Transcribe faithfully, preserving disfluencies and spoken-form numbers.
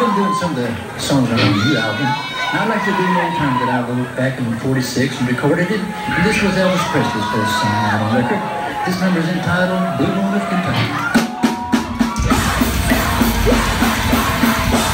been doing some of the songs on the new album. And I'd like to do an old time that I wrote back in forty-six and recorded it. And this was Elvis Presley's first song out on record. This number is entitled Blue Moon of Kentucky.